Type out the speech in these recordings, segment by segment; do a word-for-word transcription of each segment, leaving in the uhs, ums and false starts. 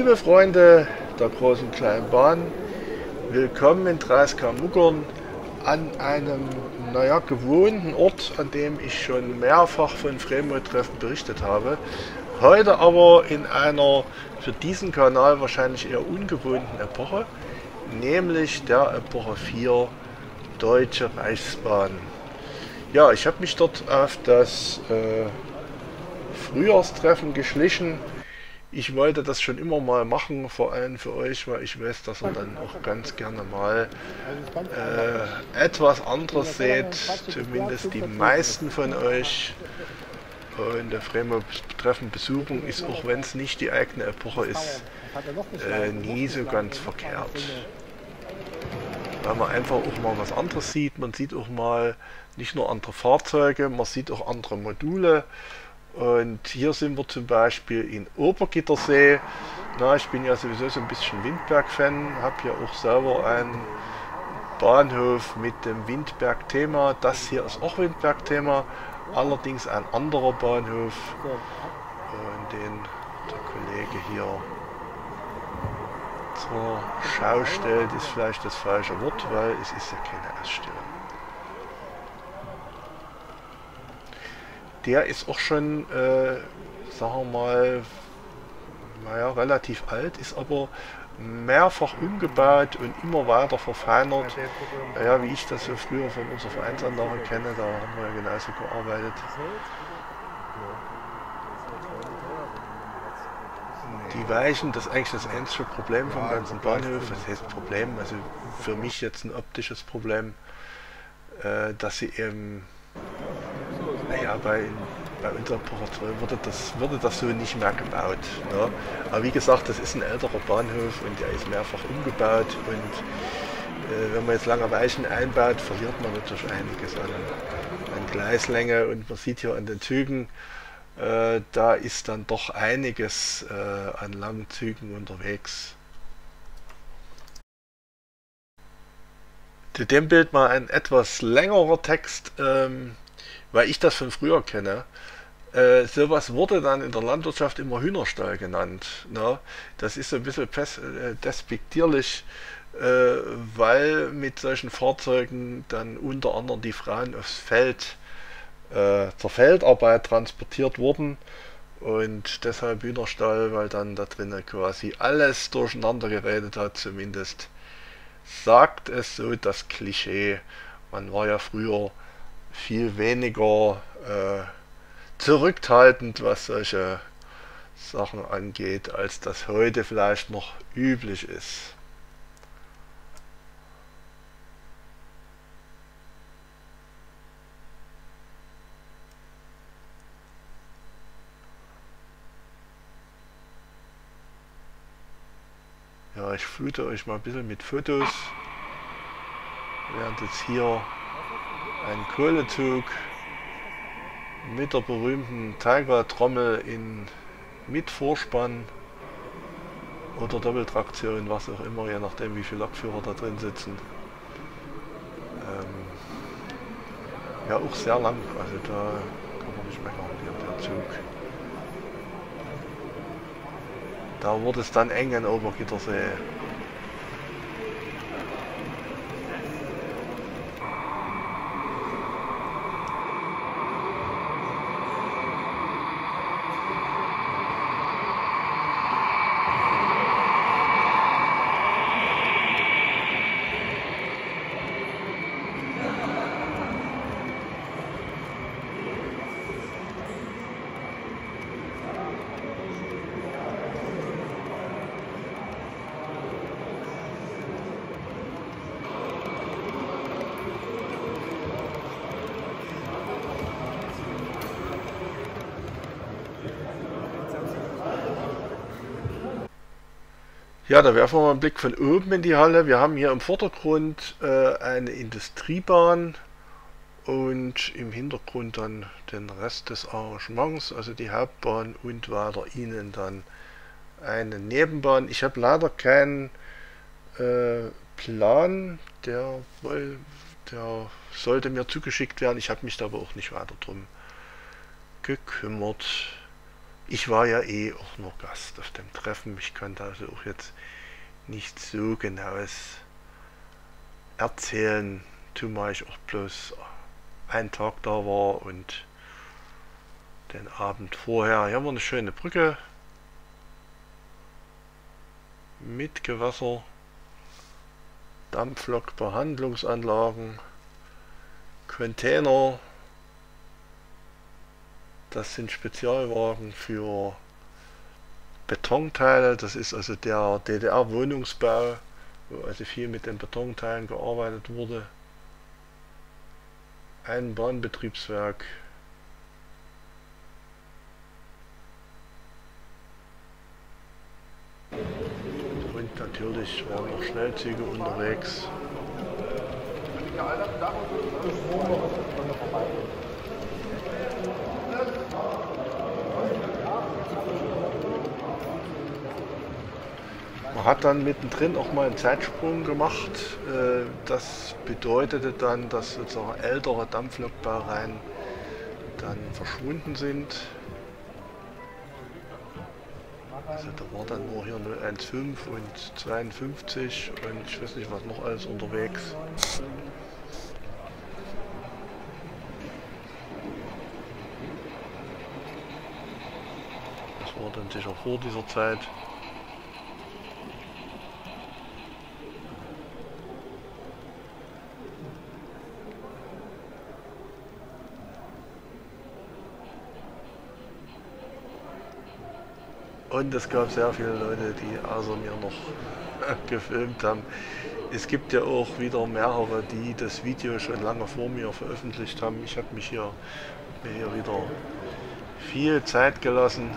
Liebe Freunde der großen kleinen Bahn, willkommen in Dreiskar-Muggern an einem, naja, gewohnten Ort, an dem ich schon mehrfach von Fremo-Treffen berichtet habe. Heute aber in einer für diesen Kanal wahrscheinlich eher ungewohnten Epoche, nämlich der Epoche vier Deutsche Reichsbahn. Ja, ich habe mich dort auf das äh, Frühjahrstreffen geschlichen. Ich wollte das schon immer mal machen, vor allem für euch, weil ich weiß, dass ihr dann auch ganz gerne mal äh, etwas anderes seht, zumindest die meisten von euch. Und der Fremo-Treffen besuchen ist, auch wenn es nicht die eigene Epoche ist, äh, nie so ganz verkehrt. Weil man einfach auch mal was anderes sieht. Man sieht auch mal nicht nur andere Fahrzeuge, man sieht auch andere Module. Und hier sind wir zum Beispiel in Obergittersee. Na, ich bin ja sowieso so ein bisschen Windberg-Fan, habe ja auch selber einen Bahnhof mit dem Windberg-Thema. Das hier ist auch Windberg-Thema, allerdings ein anderer Bahnhof. Und den der Kollege hier zur Schau stellt, ist vielleicht das falsche Wort, weil es ist ja keine Ausstellung. Der ist auch schon, äh, sagen wir mal, naja, relativ alt, ist aber mehrfach umgebaut und immer weiter verfeinert. Ja, wie ich das so früher von unserer Vereinsanlage kenne, da haben wir ja genauso gearbeitet. Die Weichen, das ist eigentlich das einzige Problem vom ganzen Bahnhof. Das heißt Problem, also für mich jetzt ein optisches Problem, äh, dass sie eben, naja, bei, bei unserer Epoche wurde das, wurde das so nicht mehr gebaut. Ne? Aber wie gesagt, das ist ein älterer Bahnhof und der ist mehrfach umgebaut und äh, wenn man jetzt lange Weichen einbaut, verliert man natürlich einiges an, an Gleislänge und man sieht hier an den Zügen, äh, da ist dann doch einiges äh, an langen Zügen unterwegs. Zu dem Bild mal ein etwas längerer Text, ähm, weil ich das von früher kenne. Äh, sowas wurde dann in der Landwirtschaft immer Hühnerstall genannt. Ne? Das ist so ein bisschen äh, despektierlich, äh, weil mit solchen Fahrzeugen dann unter anderem die Frauen aufs Feld äh, zur Feldarbeit transportiert wurden. Und deshalb Hühnerstall, weil dann da drinnen quasi alles durcheinander geredet hat, zumindest sagt es so das Klischee. Man war ja früher viel weniger äh, zurückhaltend, was solche Sachen angeht, als das heute vielleicht noch üblich ist. Ja, ich flute euch mal ein bisschen mit Fotos, während jetzt hier ein Kohlezug mit der berühmten Taiga-Trommel in mit Vorspann oder Doppeltraktion, was auch immer, je nachdem wie viele Lokführer da drin sitzen. Ähm, ja, auch sehr lang, also da kann man nicht meckern, hier der Zug. Da wurde es dann eng in Obergittersee. Ja, da werfen wir mal einen Blick von oben in die Halle. Wir haben hier im Vordergrund äh, eine Industriebahn und im Hintergrund dann den Rest des Arrangements, also die Hauptbahn und weiter innen dann eine Nebenbahn. Ich habe leider keinen äh, Plan, der, der sollte mir zugeschickt werden. Ich habe mich da aber auch nicht weiter drum gekümmert. Ich war ja eh auch nur Gast auf dem Treffen. Ich kann da also auch jetzt nicht so genaues erzählen, zumal ich auch bloß einen Tag da war und den Abend vorher. Hier haben wir eine schöne Brücke mit Gewässer, Dampflokbehandlungsanlagen, Container. Das sind Spezialwagen für Betonteile. Das ist also der D D R-Wohnungsbau, wo also viel mit den Betonteilen gearbeitet wurde. Ein Bahnbetriebswerk. Und natürlich waren noch Schnellzüge unterwegs. Man hat dann mittendrin auch mal einen Zeitsprung gemacht. Das bedeutete dann, dass sozusagen ältere Dampflokbaureihen dann verschwunden sind. Also da war dann nur hier null eins fünf und zweiundfünfzig und ich weiß nicht was noch alles unterwegs. Das war dann sicher vor dieser Zeit. Und es gab sehr viele Leute, die außer mir noch gefilmt haben. Es gibt ja auch wieder mehrere, die das Video schon lange vor mir veröffentlicht haben. Ich habe mich hier, mir hier wieder viel Zeit gelassen.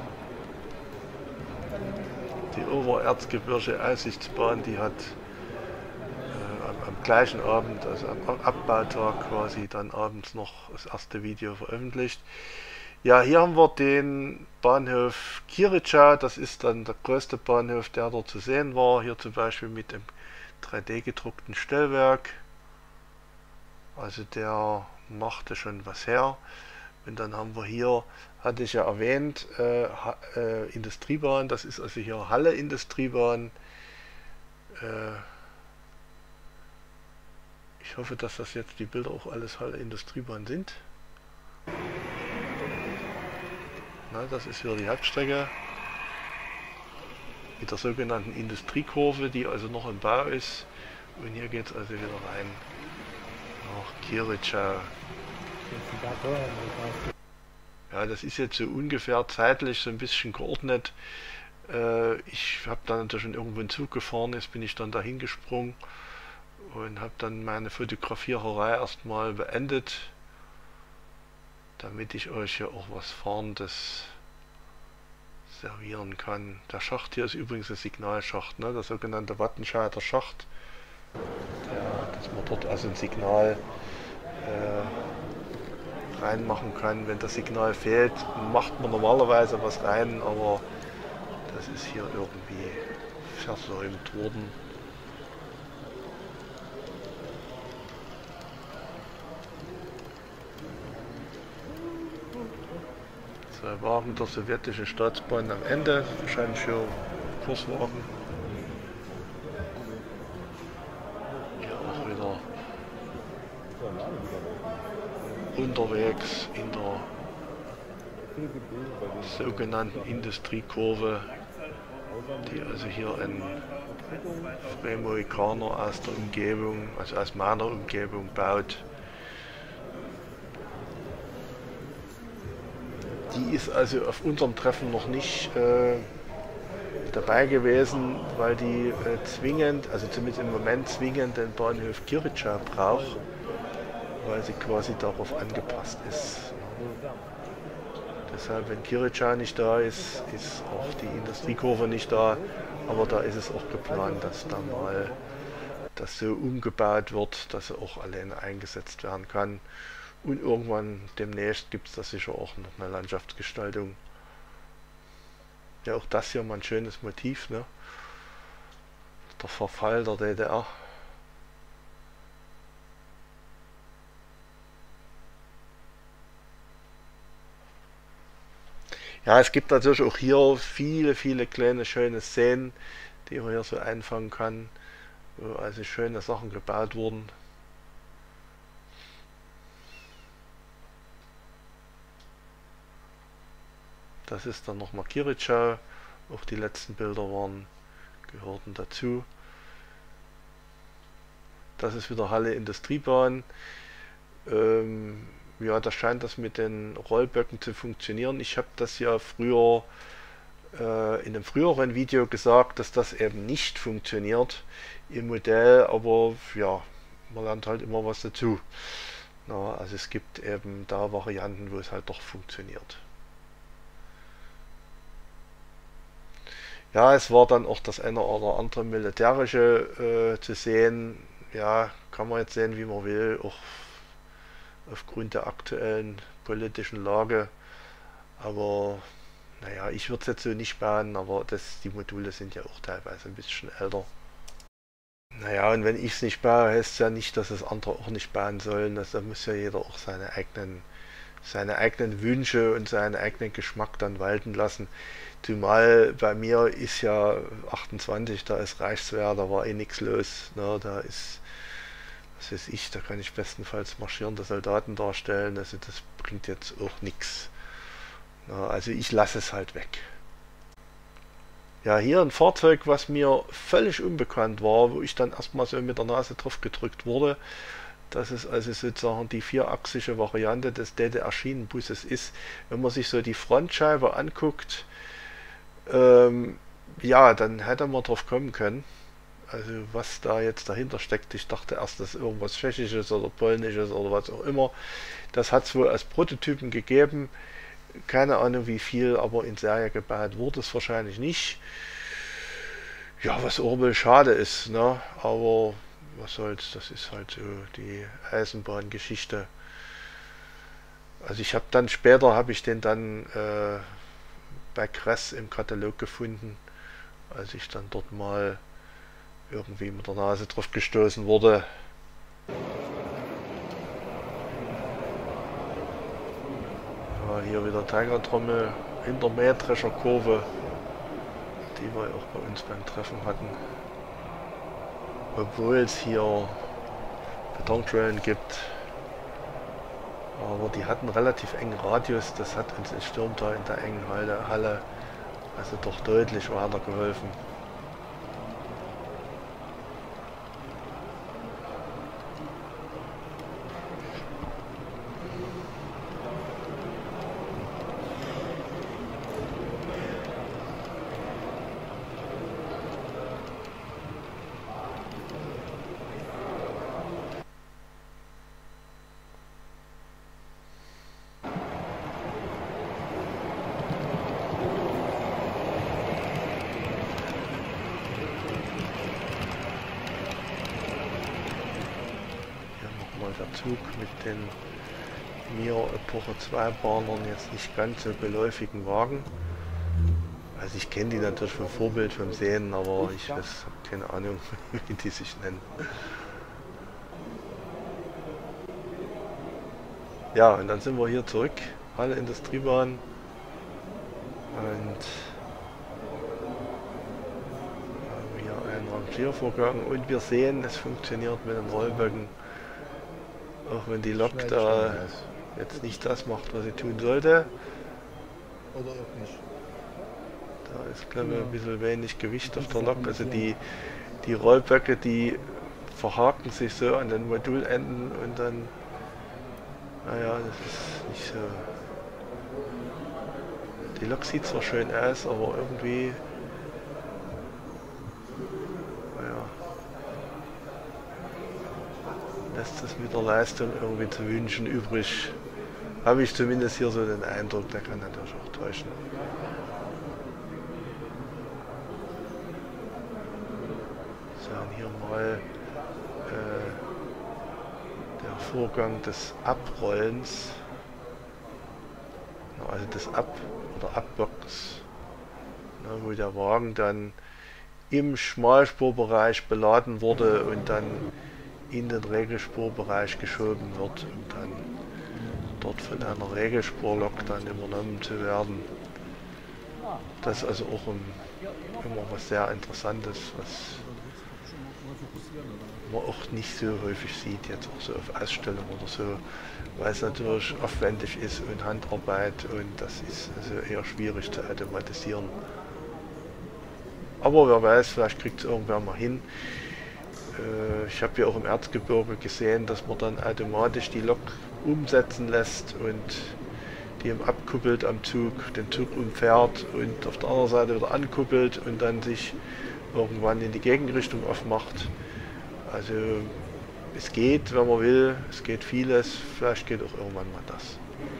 Die Obererzgebirge Aussichtsbahn, die hat äh, am, am gleichen Abend, also am Abbautag quasi, dann abends noch das erste Video veröffentlicht. Ja, hier haben wir den Bahnhof Kiricza, das ist dann der größte Bahnhof, der dort zu sehen war. Hier zum Beispiel mit dem drei D gedruckten Stellwerk. Also der machte schon was her. Und dann haben wir hier, hatte ich ja erwähnt, äh, äh, Industriebahn, das ist also hier Halle Industriebahn. Äh, ich hoffe, dass das jetzt die Bilder auch alles Halle Industriebahn sind. Na, das ist hier die Hauptstrecke mit der sogenannten Industriekurve, die also noch im Bau ist. Und hier geht es also wieder rein nach Kiricza. Ja, das ist jetzt so ungefähr zeitlich so ein bisschen geordnet. Äh, ich habe dann natürlich schon irgendwo einen Zug gefahren, jetzt bin ich dann dahin gesprungen und habe dann meine Fotografiererei erstmal beendet, damit ich euch hier auch was Fahrendes servieren kann. Der Schacht hier ist übrigens ein Signalschacht, ne? Der sogenannte Wattenscheider Schacht. Ja, dass man dort also ein Signal äh, reinmachen kann. Wenn das Signal fehlt, macht man normalerweise was rein, aber das ist hier irgendwie versäumt worden. Zwei Wagen der sowjetischen Staatsbahn am Ende, wahrscheinlich für Kurswagen. Hier auch wieder unterwegs in der sogenannten Industriekurve, die also hier ein Fremoikaner aus der Umgebung, also aus meiner Umgebung baut. Die ist also auf unserem Treffen noch nicht äh, dabei gewesen, weil die äh, zwingend, also zumindest im Moment zwingend den Bahnhof Kiricza braucht, weil sie quasi darauf angepasst ist. Deshalb, wenn Kiricza nicht da ist, ist auch die Industriekurve nicht da, aber da ist es auch geplant, dass da mal das so umgebaut wird, dass sie auch alleine eingesetzt werden kann. Und irgendwann demnächst gibt es da sicher auch noch eine Landschaftsgestaltung. Ja, auch das hier mal ein schönes Motiv, ne? Der Verfall der D D R. Ja, es gibt natürlich auch hier viele, viele kleine schöne Szenen, die man hier so einfangen kann, wo also schöne Sachen gebaut wurden. Das ist dann nochmal Kiritschau, auch die letzten Bilder waren, gehörten dazu. Das ist wieder Halle Industriebahn. Ähm, ja, da scheint das mit den Rollböcken zu funktionieren. Ich habe das ja früher äh, in einem früheren Video gesagt, dass das eben nicht funktioniert im Modell, aber ja, man lernt halt immer was dazu. Na, also es gibt eben da Varianten, wo es halt doch funktioniert. Ja, es war dann auch das eine oder andere militärische äh, zu sehen. Ja, kann man jetzt sehen, wie man will, auch aufgrund der aktuellen politischen Lage. Aber naja, ich würde es jetzt so nicht bauen, aber das, die Module sind ja auch teilweise ein bisschen älter. Naja, und wenn ich es nicht baue, heißt es ja nicht, dass es andere auch nicht bauen sollen. Also, da muss ja jeder auch seine eigenen, seine eigenen Wünsche und seinen eigenen Geschmack dann walten lassen. Zumal bei mir ist ja achtundzwanzig, da ist Reichswehr, da war eh nichts los. Ne? Da ist, was weiß ich, da kann ich bestenfalls marschierende Soldaten darstellen. Also das bringt jetzt auch nichts. Ne? Also ich lasse es halt weg. Ja, hier ein Fahrzeug, was mir völlig unbekannt war, wo ich dann erstmal so mit der Nase drauf gedrückt wurde. Das ist also sozusagen die vierachsige Variante des D D R-Schienenbusses ist. Wenn man sich so die Frontscheibe anguckt, ähm, ja, dann hätte man drauf kommen können. Also was da jetzt dahinter steckt, ich dachte erst, das ist irgendwas Tschechisches oder Polnisches oder was auch immer. Das hat es wohl als Prototypen gegeben. Keine Ahnung wie viel, aber in Serie gebaut wurde es wahrscheinlich nicht. Ja, was auch wohl schade ist, ne? Aber was soll's, das ist halt so die Eisenbahngeschichte. Also ich habe dann später, habe ich den dann äh, bei Kress im Katalog gefunden, als ich dann dort mal irgendwie mit der Nase drauf gestoßen wurde. Ja, hier wieder Tigertrommel in der Mähdrescher Kurve, die wir auch bei uns beim Treffen hatten. Obwohl es hier Betonquellen gibt, aber die hatten relativ engen Radius, das hat uns in Sturm da in der engen Halle also doch deutlich weitergeholfen. Der Zug mit den mir Epoche zwei Bahnern jetzt nicht ganz so geläufigen Wagen. Also ich kenne die natürlich vom Vorbild, vom Sehen, aber ich habe keine Ahnung, wie die sich nennen. Ja, und dann sind wir hier zurück, Halle Industriebahn. Und haben hier einen Rangiervorgang und wir sehen, es funktioniert mit den Rollböcken. Auch wenn die Lok da jetzt nicht das macht, was sie tun sollte. Oder auch nicht. Da ist, glaube ich, ein bisschen wenig Gewicht auf der Lok. Also die, die Rollböcke, die verhaken sich so an den Modulenden und dann, naja, das ist nicht so. Die Lok sieht zwar schön aus, aber irgendwie, naja, lässt das mit der Leistung irgendwie zu wünschen übrig. Habe ich zumindest hier so den Eindruck, der kann natürlich auch täuschen. So, und hier mal äh, der Vorgang des Abrollens, also des Ab- oder Abbockens, wo der Wagen dann im Schmalspurbereich beladen wurde und dann in den Regelspurbereich geschoben wird, um dann dort von einer Regelspurlok dann übernommen zu werden. Das ist also auch ein, immer was sehr Interessantes, was man auch nicht so häufig sieht, jetzt auch so auf Ausstellungen oder so, weil es natürlich aufwendig ist und Handarbeit und das ist also eher schwierig zu automatisieren. Aber wer weiß, vielleicht kriegt es irgendwer mal hin. Äh, ich habe ja auch im Erzgebirge gesehen, dass man dann automatisch die Lok umsetzen lässt und die eben abkuppelt am Zug, den Zug umfährt und auf der anderen Seite wieder ankuppelt und dann sich irgendwann in die Gegenrichtung aufmacht. Also es geht, wenn man will, es geht vieles, vielleicht geht auch irgendwann mal das.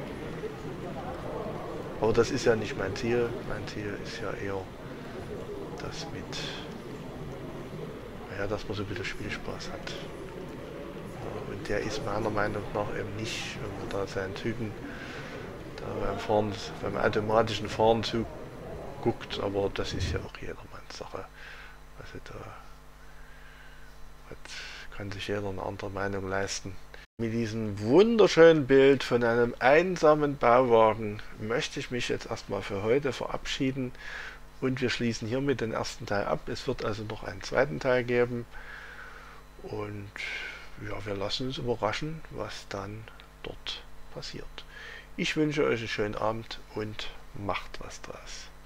Aber das ist ja nicht mein Ziel, mein Ziel ist ja eher das mit, ja, dass man so ein bisschen Spielspaß hat. Und der ist meiner Meinung nach eben nicht, wenn man da seinen Zügen da beim Fahren, beim automatischen Fahren zuguckt, aber das ist ja auch jedermanns Sache. Also da kann sich jeder eine andere Meinung leisten. Mit diesem wunderschönen Bild von einem einsamen Bauwagen möchte ich mich jetzt erstmal für heute verabschieden und wir schließen hiermit den ersten Teil ab. Es wird also noch einen zweiten Teil geben und ja, wir lassen uns überraschen, was dann dort passiert. Ich wünsche euch einen schönen Abend und macht was draus.